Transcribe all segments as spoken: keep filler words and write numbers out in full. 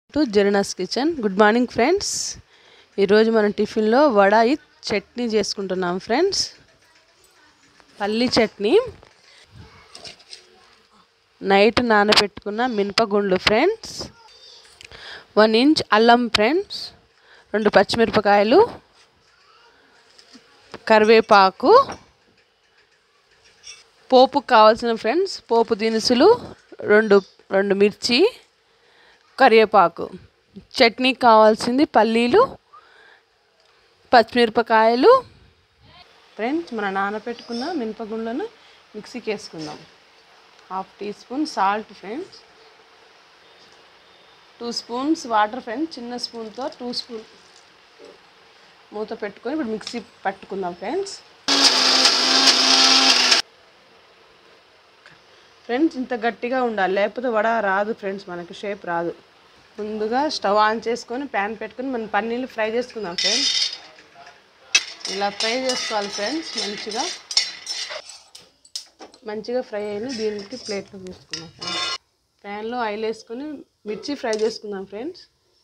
To Zarina's kitchen. Good morning friends. ఈరోజు మనం టిఫిన్లో vada with chutney చేసుకుంటున్నాం ఫ్రెండ్స్. పల్లి చట్నీ, నైట్ నానబెట్టుకున్న మినపగుండ్లు ఫ్రెండ్స్, వన్ ఇంచ్ అల్లం ఫ్రెండ్స్, రెండు పచ్చిమిరపకాయలు, కరివేపాకు, పోపుకు కావాల్సిన ఫ్రెండ్స్ పోపు దినుసులు, రెండు రెండు మిర్చి, కరివేపాకు. చట్నీకి కావాల్సింది పల్లీలు, పచ్చిమిరపకాయలు. ఫ్రెండ్స్ మన నానబెట్టుకున్న మినపగుండ్లను మిక్సీకి వేసుకుందాం. Half teaspoon salt friends, two spoons water friends. చిన్న స్పూన్తో టూ స్పూన్ మూత పెట్టుకొని ఇప్పుడు మిక్సీ పట్టుకుందాం ఫ్రెండ్స్. ఫ్రెండ్స్ ఇంత గట్టిగా ఉండాలి, లేకపోతే వడ రాదు ఫ్రెండ్స్, మనకి షేప్ రాదు. ముందుగా స్టవ్ ఆన్ చేసుకొని ప్యాన్ పెట్టుకొని మనం పన్నీళ్ళు ఫ్రై చేసుకుందాం ఫ్రెండ్స్. ఇలా ఫ్రై చేసుకోవాలి ఫ్రెండ్స్. మంచిగా మంచిగా ఫ్రై అయిన దీనికి ప్లేట్లో తీసుకుందాం ఫ్రెండ్స్. ప్యాన్లో ఆయిల్ వేసుకొని మిర్చి ఫ్రై చేసుకుందాం ఫ్రెండ్స్.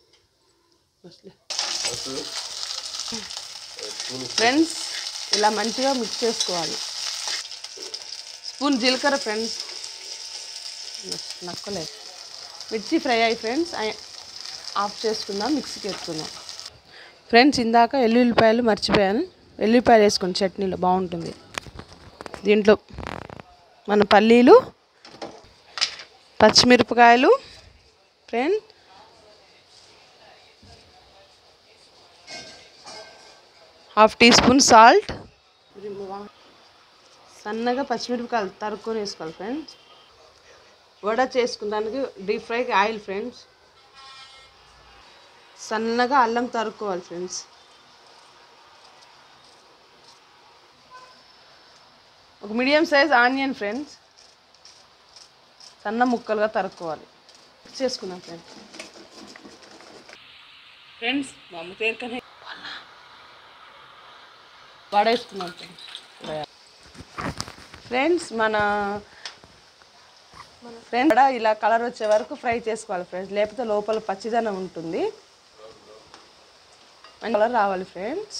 ఫ్రెండ్స్ ఇలా మంచిగా మిక్స్ చేసుకోవాలి. స్పూన్ జీలకర్ర ఫ్రెండ్స్, నక్కలేదు. మిర్చి ఫ్రై అయ్యి ఫ్రెండ్స్ ఆఫ్ చేసుకుందాం, మిక్సీకి వేసుకుందాం ఫ్రెండ్స్. ఇందాక ఎల్లుల్లిపాయలు మర్చిపోయాను, ఎల్లుల్లిపాయలు వేసుకుని చట్నీలో బాగుంటుంది. దీంట్లో మన పల్లీలు, పచ్చిమిరపకాయలు friend, half teaspoon salt, సన్నగా పచ్చిమిరపకాయలు తరుక్కొని వేసుకోవాలి ఫ్రెండ్స్. వడ చేసుకున్నానికి డీప్ ఫ్రైకి ఆయిల్ ఫ్రెండ్స్. సన్నగా అల్లం తరుక్కోవాలి ఫ్రెండ్స్. ఒక మీడియం సైజ్ ఆనియన్ ఫ్రెండ్స్, సన్న ముక్కలుగా తరుక్కోవాలి. చేసుకుందాం ఫ్రెండ్స్. ఫ్రెండ్స్ మా అమ్మ పేరుకనే వడ వేసుకున్నాం ఫ్రెండ్స్. ఫ్రెండ్స్ మన ఫ్రెండ్స్ వడ ఇలా కలర్ వచ్చే వరకు ఫ్రై చేసుకోవాలి ఫ్రెండ్స్, లేకపోతే లోపల పచ్చిదనం ఉంటుంది. మంచి కలర్ రావాలి ఫ్రెండ్స్.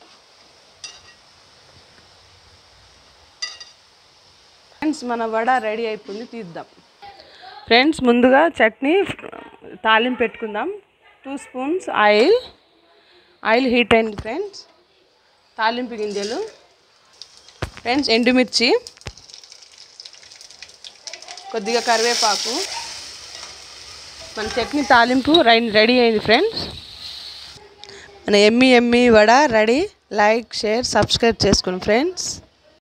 ఫ్రెండ్స్ మన వడ రెడీ అయిపోయింది, తీద్దాం ఫ్రెండ్స్. ముందుగా చట్నీ తాలింపు పెట్టుకుందాం. Two spoons oil oil heat అయింది ఫ్రెండ్స్. తాలింపు గింజలు ఫ్రెండ్స్, ఎండుమిర్చి, కొద్దిగా కరివేపాకు. మన చట్నీ తాలింపు రెడీ అయింది ఫ్రెండ్స్. మన ఎమ్మి ఎమ్మి vada ready. Like, share, subscribe చేసుకోండి ఫ్రెండ్స్.